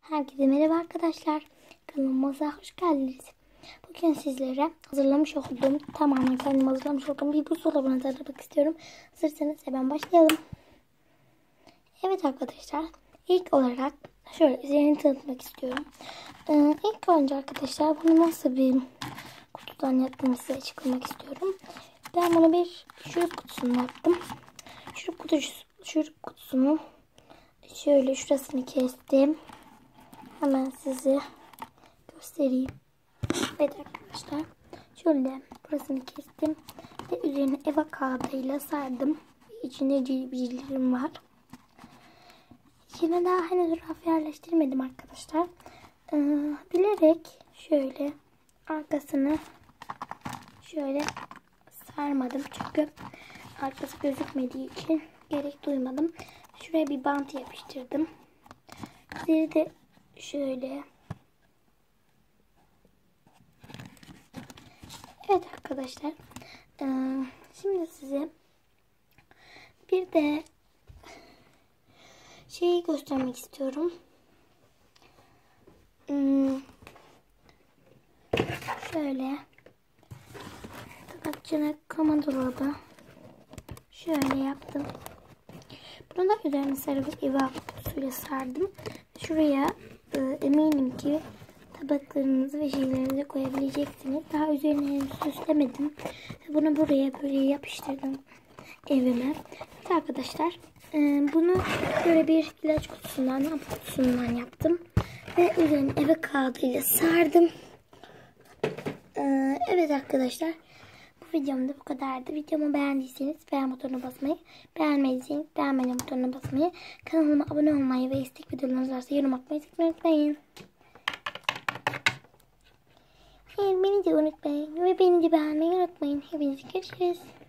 Herkese merhaba arkadaşlar. Kanalımıza hoş geldiniz. Bugün sizlere tamamen kendim hazırlamış olduğum bir buzdolabını tanıtmak istiyorum. Hazırsanız hemen başlayalım. Evet arkadaşlar, ilk olarak şöyle üzerini tanıtmak istiyorum. İlk önce arkadaşlar bunu nasıl bir kutudan yaptığımı size açıklamak istiyorum. Ben bunu bir şurup kutusunu yaptım. Şurup kutusunu şöyle şurasını kestim. Hemen size göstereyim. Evet arkadaşlar. Şöyle burasını kestim. Ve üzerine eva kağıdıyla sardım. İçinde civcivlerim var. İçine daha henüz raf yerleştirmedim arkadaşlar. Bilerek şöyle arkasını şöyle sarmadım. Çünkü arkası gözükmediği için gerek duymadım. Şuraya bir bant yapıştırdım. Üzeri de şöyle. Evet arkadaşlar. Şimdi size bir de şeyi göstermek istiyorum. Şöyle tabakçılık kama dolabı şöyle yaptım. Bunu da üzerine sarı bir eva kutusuyla sardım. Şuraya eminim ki tabaklarınızı ve şeylerinizi koyabileceksiniz. Daha üzerine henüz süslemedim. Bunu buraya böyle yapıştırdım evime. Evet arkadaşlar, bunu böyle bir ilaç kutusundan yaptım. Ve üzerine eve kağıdıyla sardım. Evet arkadaşlar, bu videom da bu kadardı. Videomu beğendiyseniz beğen butonuna basmayı, beğenmediyseniz beğenmedi butonuna basmayı, kanalıma abone olmayı ve istek videolarınız varsa yorum atmayı unutmayın. Beni de unutmayın ve beni de beğenmeyi unutmayın. Hepinizi görüşürüz.